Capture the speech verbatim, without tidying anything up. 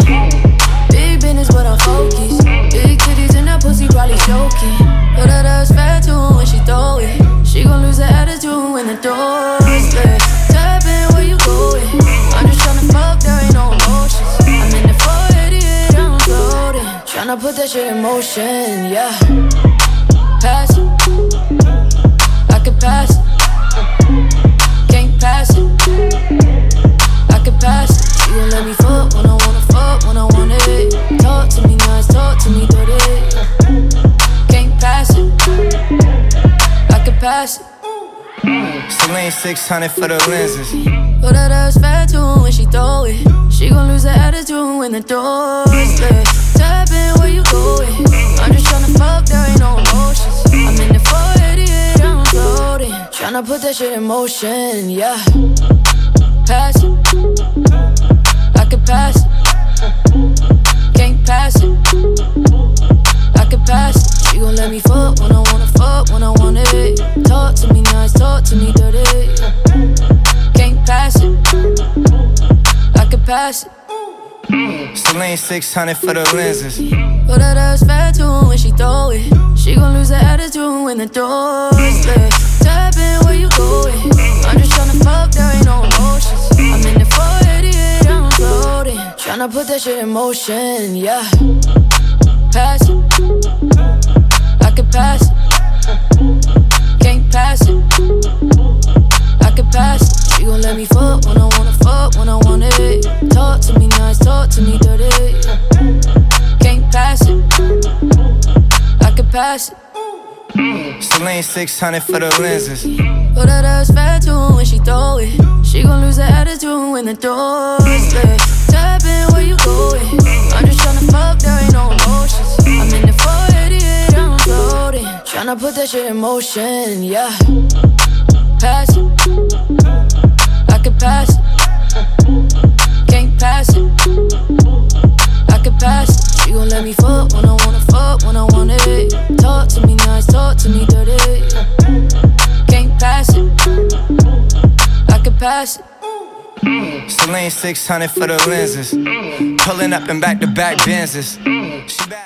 Big business, but I'm focused. Big titties and that pussy probably choking. But that ass fat too when she throw it. She gon' lose her attitude when the door's lit. Tap in where you going. I'm just tryna fuck, there ain't no emotions. I'm in the four eighty-eight, I'm floating. Tryna put that shit in motion, yeah. Pass it, I could pass it. Can't pass it, I could pass it. She gon' let me fuck when I wanna fuck, when I want it. Talk to me nice, talk to me dirty. Can't pass it, I could pass it. Celine six hundred for the lenses. But that ass fat too when she throw it. She gon' lose her attitude when the door's lit. Tap in where you going. I'm just tryna fuck, there ain't no emotions. I'm in the four eighty-eight, I'm floating. Tryna put that shit in motion, yeah. Pass it, I could pass it. Can't pass it, I could pass it. She gon' let me fuck when I wanna fuck, when I want it. Talk to me nice, talk to me dirty. Can't pass it, I could pass it. Celine six hundred for the lenses. But that ass fat too when she throw it. She gon' lose her attitude when the door's lit. Tap in where you going. I'm just tryna fuck, there ain't no emotions. I'm in the four eighty-eight, I'm floating. Tryna put that shit in motion, yeah. Pass it, I could pass it. Can't pass it, I could pass it. She gon' let me fuck when I wanna fuck, when I want it. Talk to me nice, talk to me dirty. Can't pass it, I could pass it. Celine six hundred for the lenses. But that ass fat too when she throw it. She gon' lose her attitude when the door's lit. Tap in where you going. I'm just tryna fuck, there ain't no emotions. I'm in the four eighty-eight, I'm floating. Tryna put that shit in motion, yeah. Pass it, I could pass it. Can't pass it, I could pass it. She gon' let me fuck when I wanna fuck, when I want it. Talk to me nice, talk to me dirty. Can't pass it, I could pass it. Celine six hundred for the lenses. Pulling up in back-to-back Benzes. She bad.